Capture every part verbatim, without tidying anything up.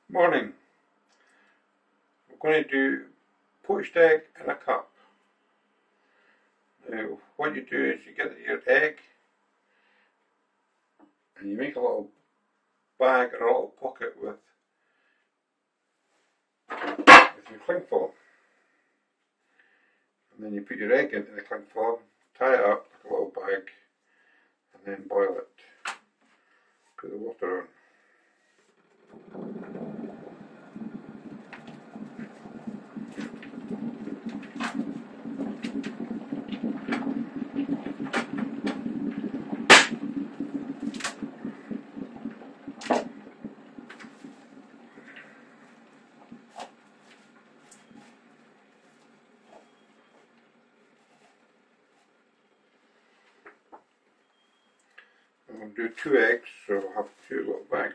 Morning. We're going to do poached egg in a cup. Now what you do is you get your egg and you make a little bag or a little pocket with, with your cling film. And then you put your egg into the cling film, tie it up like a little bag, and then boil it. Put the water on. I'll do two eggs, so I'll have two little bags.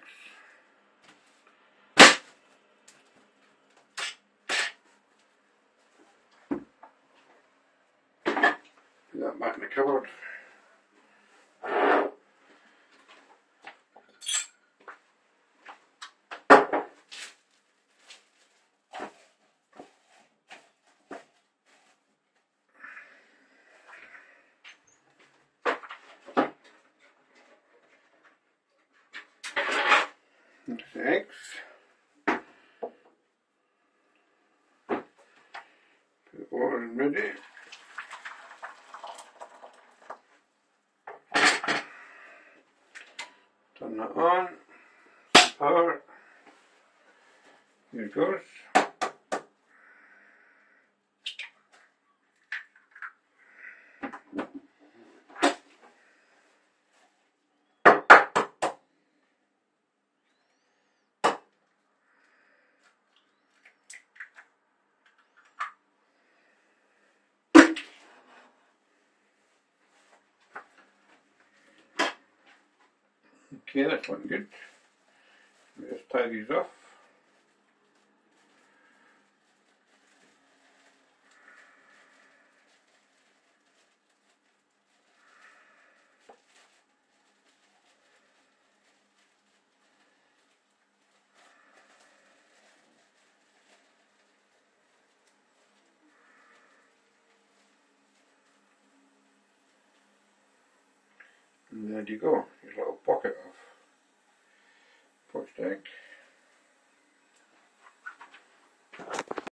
Put that back in the cupboard. That's the eggs. Put the water in ready. Turn that on. Power. Here it goes. Okay, that's looking good. Let me just tie these off. And there you go, your little pocket of poached egg.